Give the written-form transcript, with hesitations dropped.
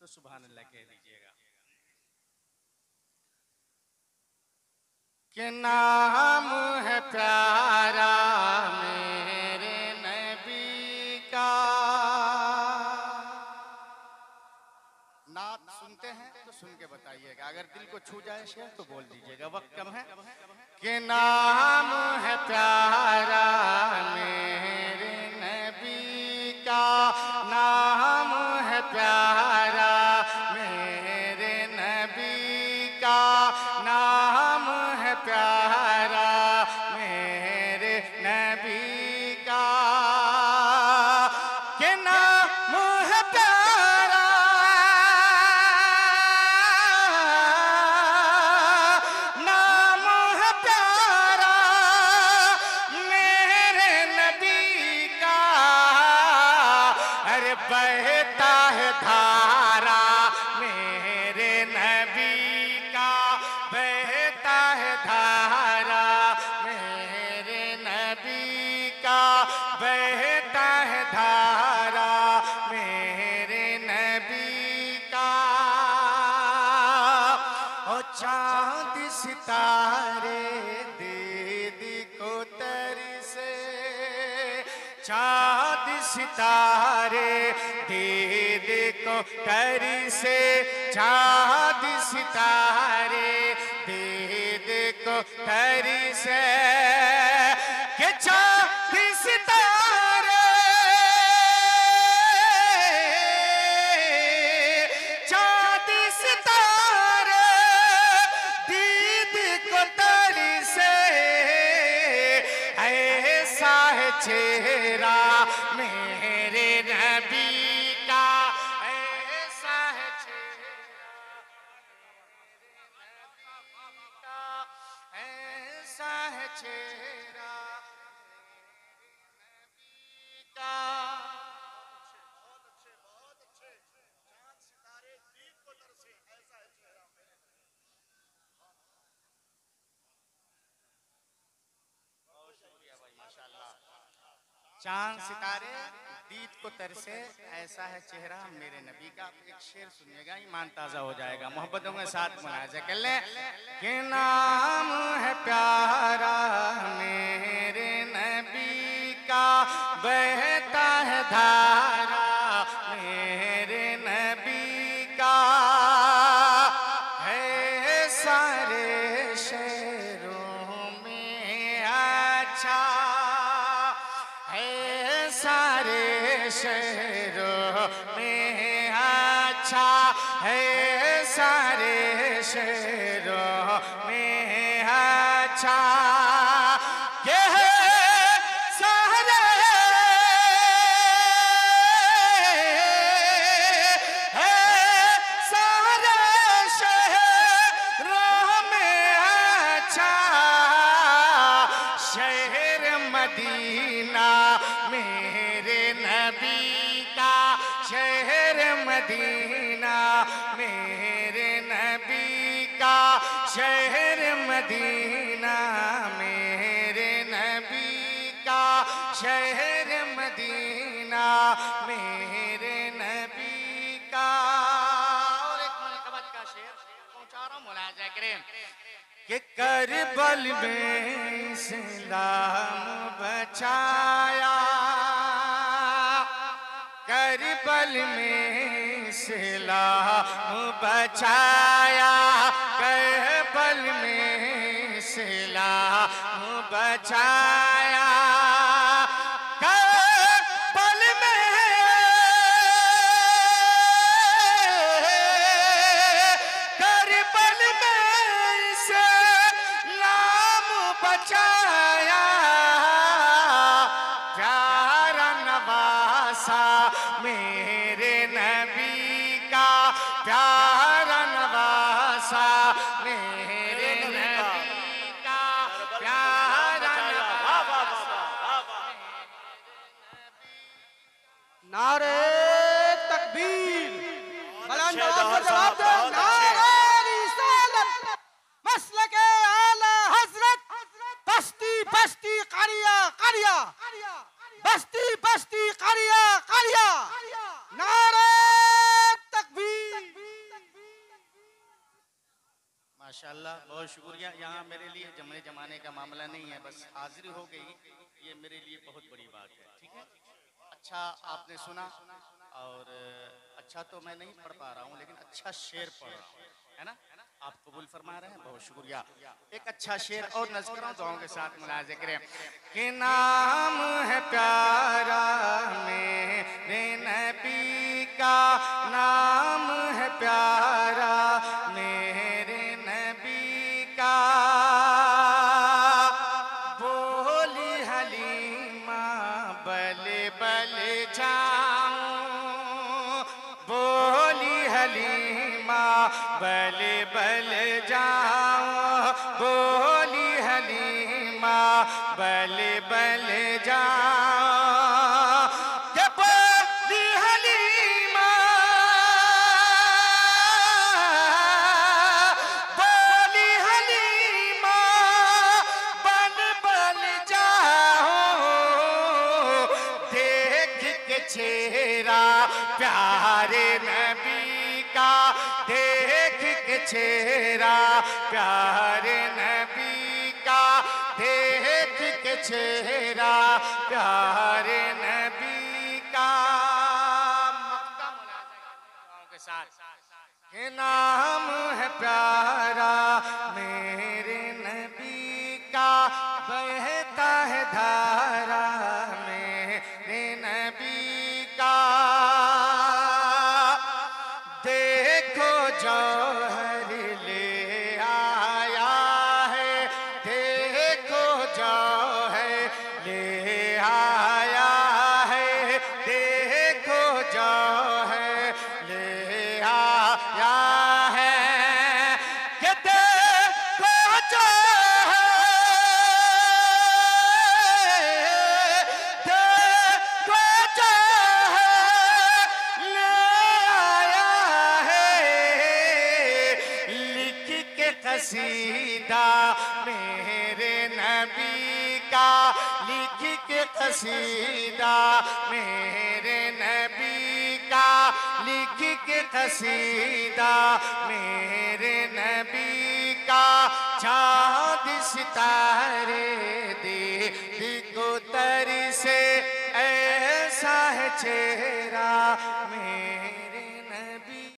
तो सुभान अल्लाह कह दीजिएगा। कि नाम है प्यारा मेरे नबी का। नात सुनते हैं तो सुन के बताइएगा, अगर दिल को छू जाए शेर तो बोल दीजिएगा, वक्त कम है। कि नाम है प्यारा मेरे नबी का, नाम है प्यारा मेरे नबी का, नाम है प्यारा मेरे नबी का। कि नाम है प्यारा, नाम है प्यारा मेरे नबी का। अरे बहता है धारा मेरे नबी का, बहता है धारा मेरे नबी का, बहता है धारा मेरे नबी का। ओ चांद सितारे दीदी को तरसे, चांद सितारे दीदी को तरसे, चांद सितारे दीदी को तरसे। कि चांद सितारे, चांद सितारे दीदी को तरसे। ऐसा है चेहरा मेरे नबी का, ऐसा है चेहरा मेरे नबी का, ऐसा है चेहरा मेरे नबी का। बहुत अच्छे, बहुत अच्छे। चांद सितारे दीप को तरसे, ऐसा है चेहरा मेरे। बहुत शुक्रिया भाई, माशाल्लाह। चांद सितारे दीद को तरसे, ऐसा है चेहरा मेरे नबी का। एक शेर सुनिएगा, ईमान ताजा हो जाएगा, मोहब्बतों के साथ मुनाजा कर ले। कि नाम है प्यारा मेरे नबी का, बहता है धारा मेरे नबी का। है सारे शेरों में अच्छा, है सारे शेरों में अच्छा, है सारे शेरों में अच्छा। ये है सारे, है सारे शहरों में अच्छा। शहर मदीना मेरे नबी का, शहर मदीना मेरे नबी का, शहर मदीना मेरे नबी का, शहर मदीना मेरे नबी का। और एक मुनाकबत का शेर पहुंचा रहा हूं, मुलाजा करें। कि करबल में इस्लाम बचाया, करबल में इस्लाम बचाया, करबल में इस्लाम बचाया। करबल में, करबल में इस्लाम बचाया। प्यारा नवासा मेरे नबी का, प्यारा नवासा मेरे नबी का, प्यारा नवासा। नारे तकबीर, बुलंद आवाज से जवाब दो। बहुत अच्छे। नारे रिसालत, मसलके आला हजरत, बस्ती बस्ती करिया करिया, बस्ती बस्ती करिया करिया। नारे तकबीर। माशाल्लाह, बहुत शुक्रिया। यहाँ मेरे लिए जमने जमाने का मामला नहीं है, बस हाजिरी हो गई, ये मेरे लिए बहुत बड़ी बात है। ठीक है, अच्छा आपने सुना, और अच्छा तो मैं नहीं पढ़ पा रहा हूँ, लेकिन अच्छा शेर पढ़ रहा हूँ, है ना? आप कबूल फरमा रहे हैं, बहुत शुक्रिया। एक अच्छा शेर और नज़र कराऊं दुआओं के साथ मुलाज़े करें कि नाम है प्यारा मेरे नबी का, नाम है प्यारा मेरे नबी का, बोली हलीमा बले बले जाऊं, बोली हलीमा बले बले जाऊं, बोली हलीमा बले बले जाऊं, ये बोली हलीमा, बोली हलीमा बल बल जाऊं, देख के चेहरा प्यारे नबी का, देख के चेहरा प्यारे नबी का, देख के चेहरा प्यारे नबी का। मक्का मुलाज़ा के साथ के नाम है प्यारा मेरे नबी का, बहता है धारा मेरे नबी का, देखो जौहर ले आया है, देखो जौहर ले आया है, देखो जौहर ले आया है, कि देखो जौहर, देखो जौहर ले आया है, लिख के कसीदा मेरे नबी का, लिख के कसीदा मेरे नबी का, लिख के कसीदा मेरे नबी का, चाँद सितारा